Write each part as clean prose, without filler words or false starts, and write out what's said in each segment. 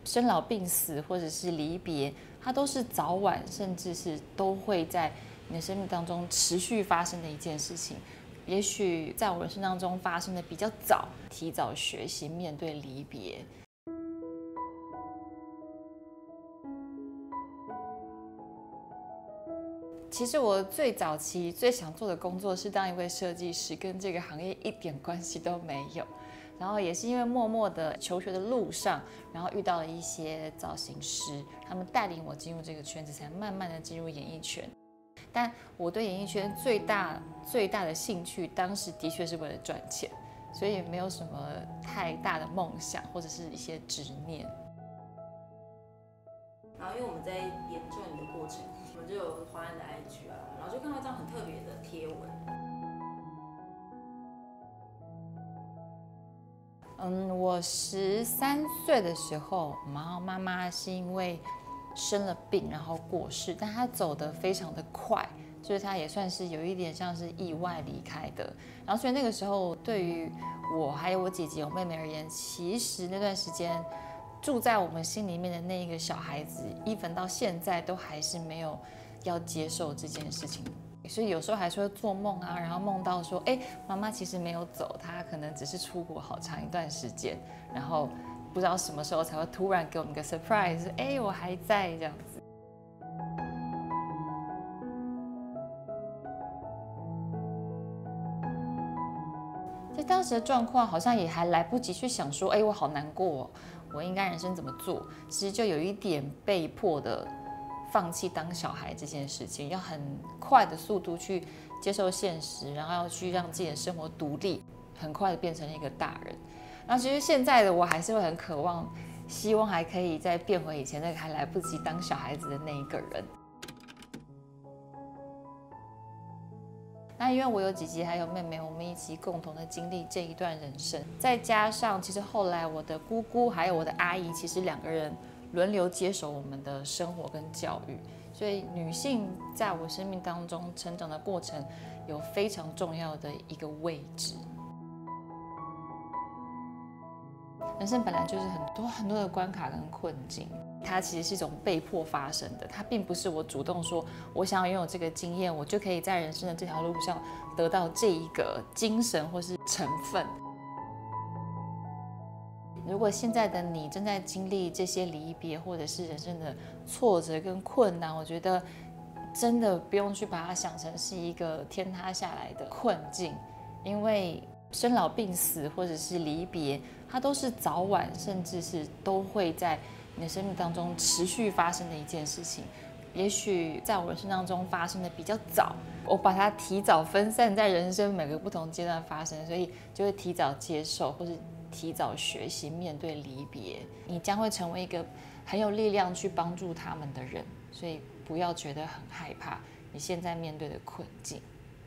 生老病死或者是离别，它都是早晚甚至是都会在你的生命当中持续发生的一件事情。也许在我人生当中发生的比较早，提早学习面对离别。其实我最早期最想做的工作是当一位设计师，跟这个行业一点关系都没有。然后也是因为默默的求学的路上，然后遇到了一些造型师，他们带领我进入这个圈子，才慢慢的进入演艺圈。但我对演艺圈最大的兴趣，当时的确是为了赚钱，所以也没有什么太大的梦想或者是一些执念。 然后因为我们在研究你的过程，我们就有滑你的 IG 啊，然后就看到这样很特别的贴文。 我13岁的时候，然后妈妈是因为生了病，然后过世，但她走得非常的快，所以她也算是有一点像是意外离开的。然后所以那个时候，对于我还有我姐姐、我妹妹而言，其实那段时间住在我们心里面的那一个小孩子，even到现在都还是没有要接受这件事情。所以有时候还是会做梦啊，然后梦到说，妈妈其实没有走，她可能只是出国好长一段时间，然后不知道什么时候才会突然给我们一个 surprise， 我还在这样子。在当时的状况，好像也还来不及去想说，我好难过哦，我应该人生怎么做？其实就有一点被迫的放弃当小孩这件事情，要很快的速度去接受现实，然后要去让自己的生活独立，很快的变成一个大人。然后其实现在的我还是会很渴望，希望还可以再变回以前那个还来不及当小孩子的那一个人。那因为我有姐姐还有妹妹，我们一起共同的经历这一段人生，再加上其实后来我的姑姑还有我的阿姨，其实2个人轮流接手我们的生活跟教育，所以女性在我生命当中成长的过程有非常重要的一个位置。人生本来就是很多的关卡跟困境，它其实是一种被迫发生的，它并不是我主动说我想要拥有这个经验，我就可以在人生的这条路上得到这一个精神或是成分。如果现在的你正在经历这些离别或者是人生的挫折跟困难，我觉得真的不用去把它想成是一个天塌下来的困境，因为生老病死或者是离别，它都是早晚甚至是都会在你的生命当中持续发生的一件事情。也许在我人生当中发生的比较早，我把它提早分散在人生每个不同阶段发生，所以就会提早接受或是提早学习面对离别。你将会成为一个很有力量去帮助他们的人，所以不要觉得很害怕你现在面对的困境。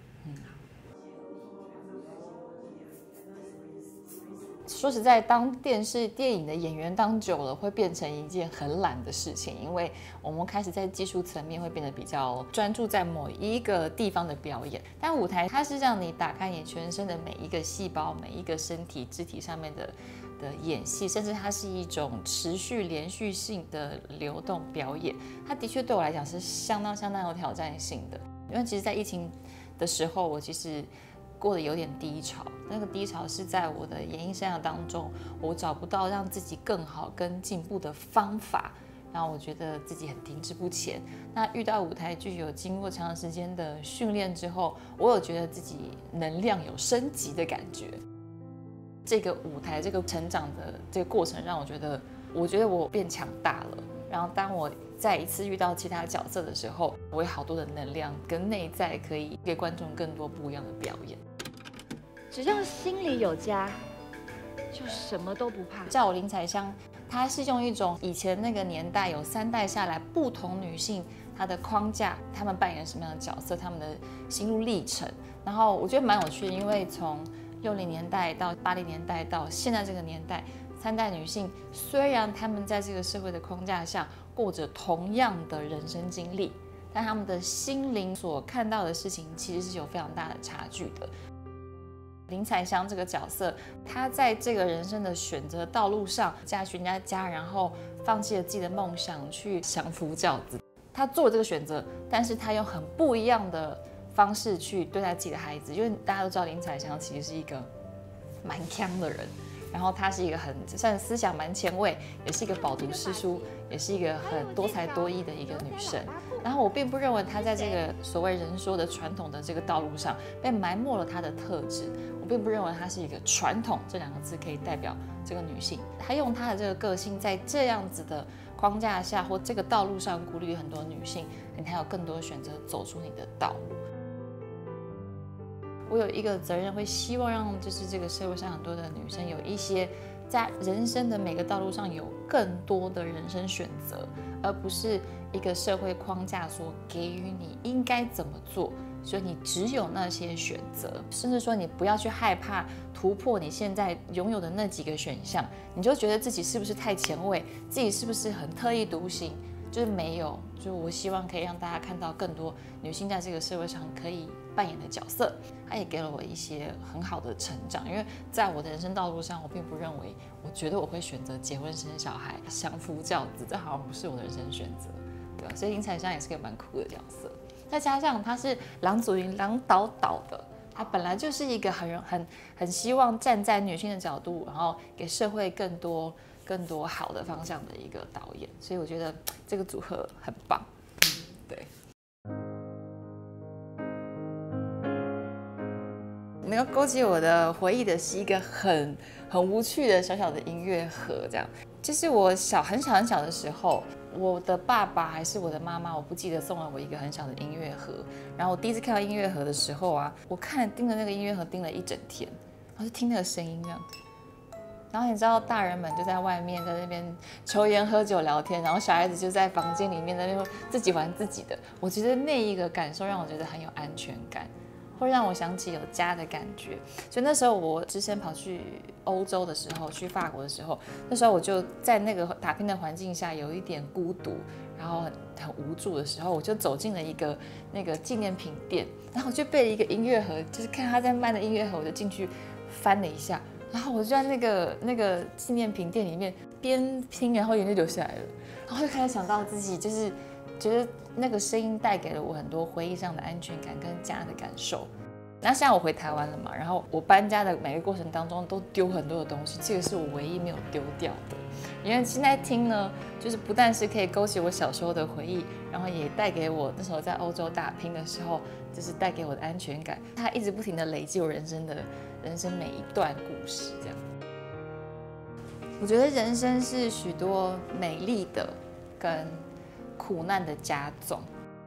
说实在，当电视电影的演员当久了，会变成一件很懒的事情，因为我们开始在技术层面会变得比较专注在某一个地方的表演。但舞台它是让你打开你全身的每一个细胞、每一个身体肢体上面的演戏，甚至它是一种持续连续性的流动表演。它的确对我来讲是相当有挑战性的，因为其实在疫情的时候，我其实过得有点低潮，那个低潮是在我的演艺生涯当中，我找不到让自己更好跟进步的方法，然后我觉得自己很停滞不前。那遇到舞台剧，有经过长时间的训练之后，我有觉得自己能量有升级的感觉。这个舞台这个成长的这个过程，让我觉得我变强大了。然后当我再一次遇到其他角色的时候，我有好多的能量跟内在，可以给观众更多不一样的表演。 只要心里有家，就什么都不怕。 叫我林采香，她是用一种以前那个年代有3代下来不同女性她的框架，她们扮演什么样的角色，她们的心路历程。然后我觉得蛮有趣的，因为从60年代到80年代到现在这个年代，3代女性虽然她们在这个社会的框架下过着同样的人生经历，但她们的心灵所看到的事情其实是有非常大的差距的。林采香这个角色，她在这个人生的选择道路上，嫁去人家家，然后放弃了自己的梦想，去相夫教子。他做了这个选择，但是他用很不一样的方式去对待自己的孩子，因为大家都知道林采祥其实是一个蛮强的人，然后他是一个很算思想蛮前卫，也是一个饱读诗书，也是一个很多才多艺的一个女生。然后我并不认为她在这个所谓人说的传统的这个道路上被埋没了她的特质，我并不认为她是一个传统这两个字可以代表这个女性。她用她的这个个性，在这样子的框架下或这个道路上鼓励很多女性，你还有更多选择走出你的道路。我有一个责任，会希望让就是这个社会上很多的女生有一些在人生的每个道路上有更多的人生选择，而不是一个社会框架所给予你应该怎么做，所以你只有那些选择，甚至说你不要去害怕突破你现在拥有的那几个选项，你就觉得自己是不是太前卫，自己是不是很特立独行，就是没有。就我希望可以让大家看到更多女性在这个社会上可以扮演的角色，它也给了我一些很好的成长。因为在我的人生道路上，我并不认为，我觉得我会选择结婚生小孩、相夫教子，这好像不是我的人生选择，对吧？所以林采祥也是个蛮酷的角色。再加上他是郎祖筠郎导导的，他本来就是一个很希望站在女性的角度，然后给社会更多好的方向的一个导演，所以我觉得这个组合很棒。对。能够勾起我的回忆的是一个很无趣的小小的音乐盒，这样。就是我很小的时候，我的爸爸还是我的妈妈，我不记得送了我一个很小的音乐盒。然后我第一次看到音乐盒的时候啊，我盯着那个音乐盒盯了一整天，然后就听那个声音这样。然后你知道，大人们就在外面在那边抽烟喝酒聊天，然后小孩子就在房间里面在那边自己玩自己的。我觉得那一个感受让我觉得很有安全感。会让我想起有家的感觉，所以那时候我只身跑去欧洲的时候，去法国的时候，那时候我就在那个打拼的环境下有一点孤独，然后很无助的时候，我就走进了一个那个纪念品店，然后我就背了一个音乐盒，就是看他在卖的音乐盒，我就进去翻了一下，然后我就在那个纪念品店里面边听，然后眼泪流下来了，然后就开始想到自己就是觉得那个声音带给了我很多回忆上的安全感跟家的感受。那现在我回台湾了嘛，然后我搬家的每个过程当中都丢很多的东西，这个是我唯一没有丢掉的。因为现在听呢，就是不但是可以勾起我小时候的回忆，然后也带给我那时候在欧洲打拼的时候，就是带给我的安全感。它一直不停的累积我人生每一段故事，这样。我觉得人生是许多美丽的跟苦难的加总。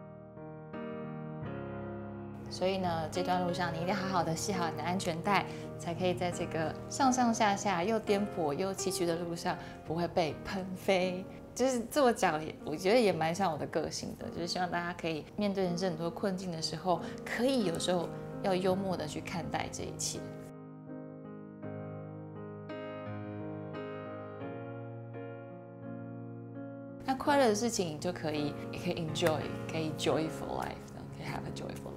所以呢，这段路上你一定要好好的系好你的安全带，才可以在这个上上下下又颠簸又崎岖的路上不会被喷飞。就是这么讲，我觉得也蛮像我的个性的，就是希望大家可以面对人生很多困境的时候，可以有时候要幽默的去看待这一切。那快乐的事情你就可以 enjoy， 可以 joyful life， 可以 have a joyful